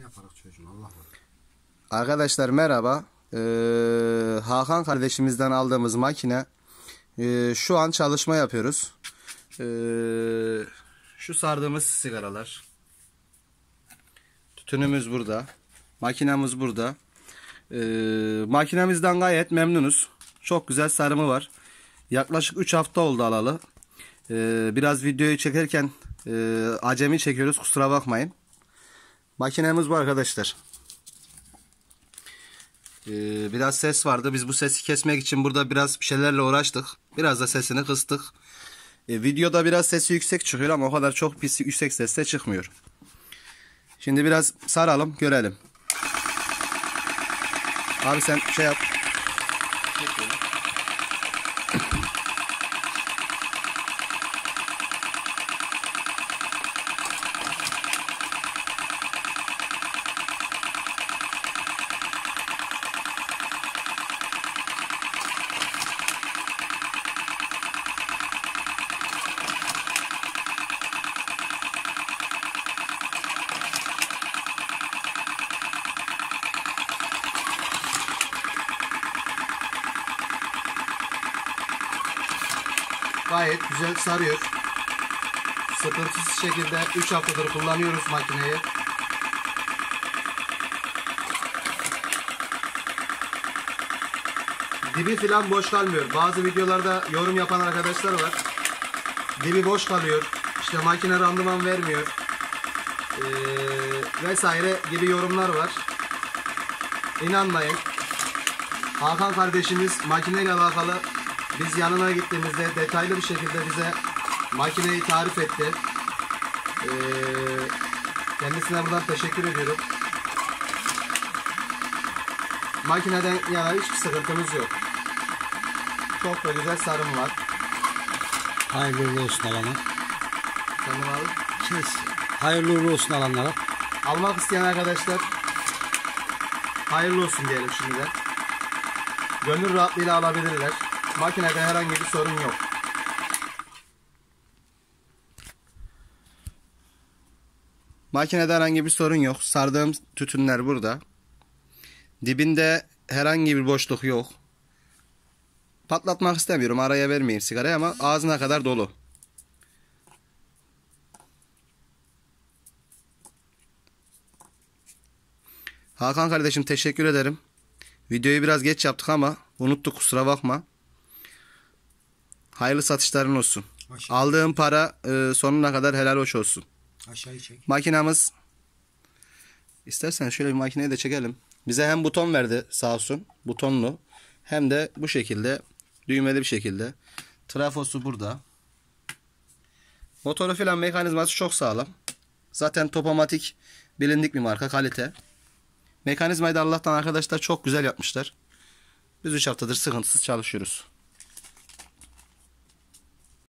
yaparak çocuğun Allah var. Arkadaşlar merhaba. Hakan kardeşimizden aldığımız makine şu an çalışma yapıyoruz. Şu sardığımız sigaralar. Tütünümüz burada. Makinemiz burada. Makinemizden gayet memnunuz. Çok güzel sarımı var. Yaklaşık 3 hafta oldu alalı. Biraz videoyu çekerken acemi çekiyoruz, kusura bakmayın. Makinemiz bu arkadaşlar. Biraz ses vardı. Biz bu sesi kesmek için burada biraz bir şeylerle uğraştık. Biraz da sesini kıstık. Videoda biraz sesi yüksek çıkıyor ama o kadar çok pis yüksek sesle çıkmıyor. Şimdi biraz saralım, görelim. Abi sen şey yap. Gayet güzel sarıyor. Sıkıntısız şekilde 3 haftadır kullanıyoruz makineyi. Dibi falan boş kalmıyor. Bazı videolarda yorum yapan arkadaşlar var. Dibi boş kalıyor. İşte makine randıman vermiyor. Vesaire gibi yorumlar var. İnanmayın. Hakan kardeşimiz makineyle alakalı biz yanına gittiğimizde detaylı bir şekilde bize makineyi tarif etti. Kendisine buradan teşekkür ediyorum. Makineden yana hiçbir sıkıntımız yok. Çok da güzel sarım var. Hayırlı olsun alana. Sanırım abi. Hayırlı olsun alanlara. Almak isteyen arkadaşlar hayırlı olsun diyelim şimdiden. Gönül rahatlığıyla alabilirler. Makinede herhangi bir sorun yok. Makinede herhangi bir sorun yok. Sardığım tütünler burada. Dibinde herhangi bir boşluk yok. Patlatmak istemiyorum. Araya vermeyin sigarayı ama ağzına kadar dolu. Hakan kardeşim teşekkür ederim. Videoyu biraz geç yaptık ama unuttuk, kusura bakma. Hayırlı satışların olsun. Aşağı. Aldığım para sonuna kadar helal hoş olsun. Aşağıyı çek. Makinamız, istersen şöyle bir makineyi de çekelim. Bize hem buton verdi sağ olsun, butonlu, hem de bu şekilde düğmeli bir şekilde. Trafosu burada. Motoru filan mekanizması çok sağlam. Zaten Topomatik bilindik bir marka, kalite. Mekanizmayı da Allah'tan arkadaşlar çok güzel yapmışlar. Biz 3 haftadır sıkıntısız çalışıyoruz.